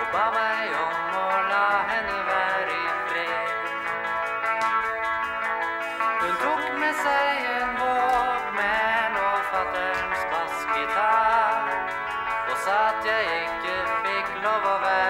ba meg om å la henne være i fred. Hun tok med seg en Walkman og fatterns bassgitar, og sa at jeg ikke fikk lov å være